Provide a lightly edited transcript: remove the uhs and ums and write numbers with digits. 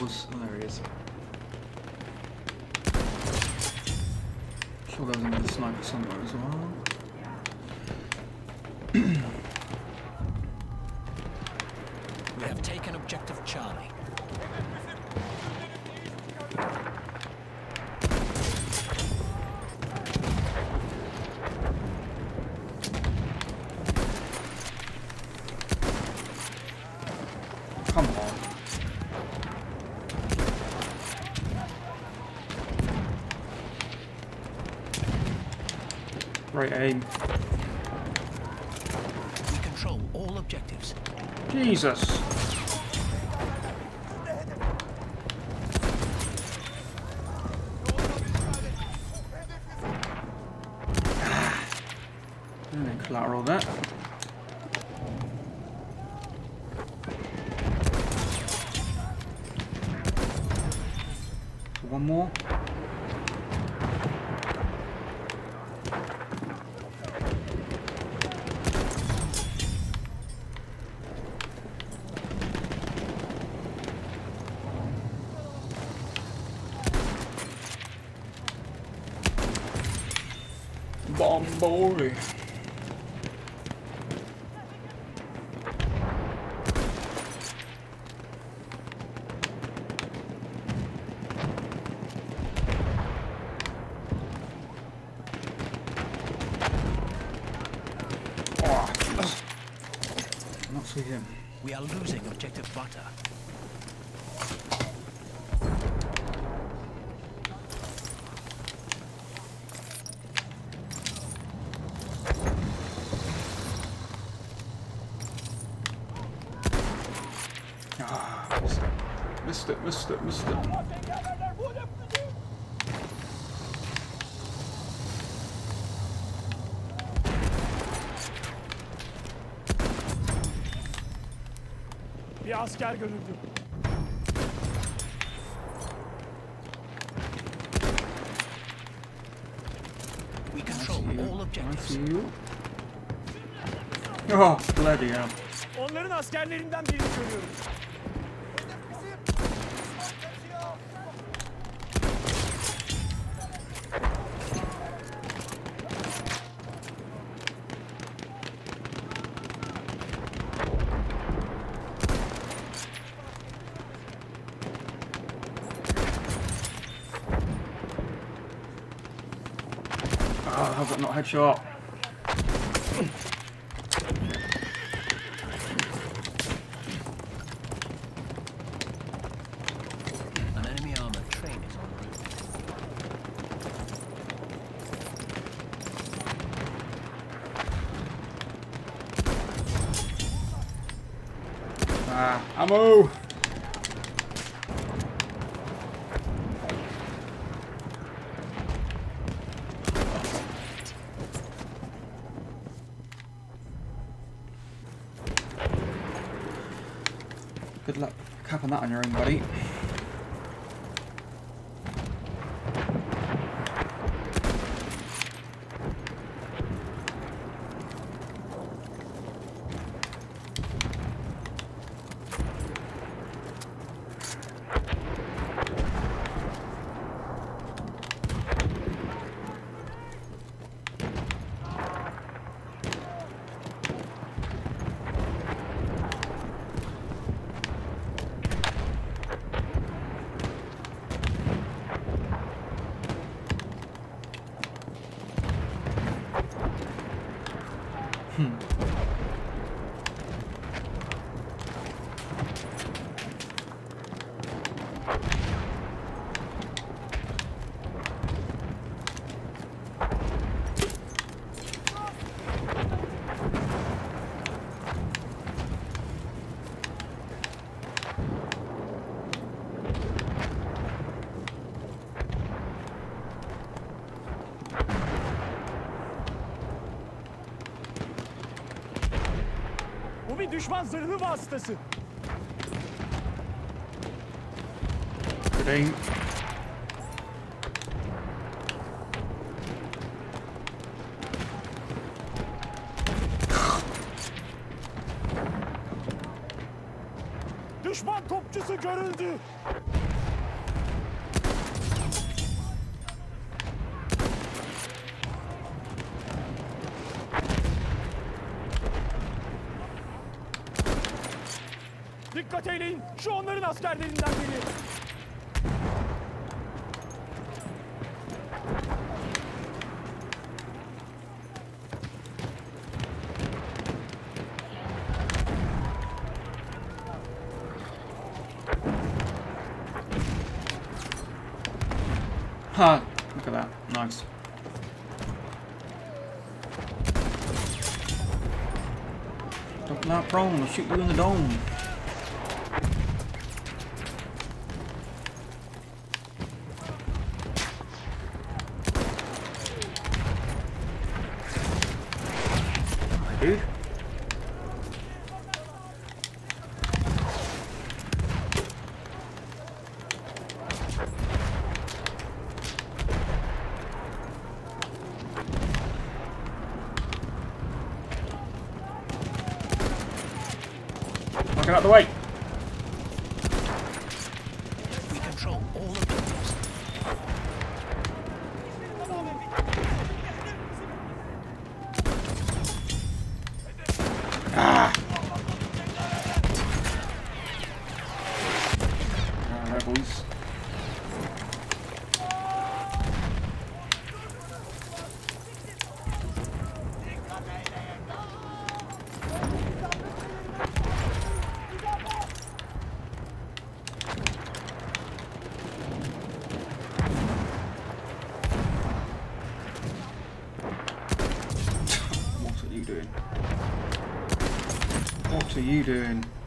was. Oh, there he is. I'm sure there was another sniper somewhere as well. We have taken objective Charlie. Come on. Great aim. We control all objectives. Jesus. And then collateral that. One more. Bomb boy. Not see him. We are losing objective butter. Ah, missed it, missed it, missed it. Bir asker görüldü. We control all objectives. Oh, bloody hell. Onların askerlerinden birini görüyoruz. Oh, how's that not headshot? An enemy armored train is en route. Ah, ammo! Good luck capping that on your own, buddy. Bu bir düşman zırhlı vasıtası. Good aim. Düşman topçusu Görüldü. Dikkat eyleyin. Şu onların askerlerinden biri. Ha! Look at that. Nice. Don't that prone, I'll shoot you in the dome. Dude. Get out of the way. We control all objectives. Ah! Alright, boys. What are you doing? What are you doing?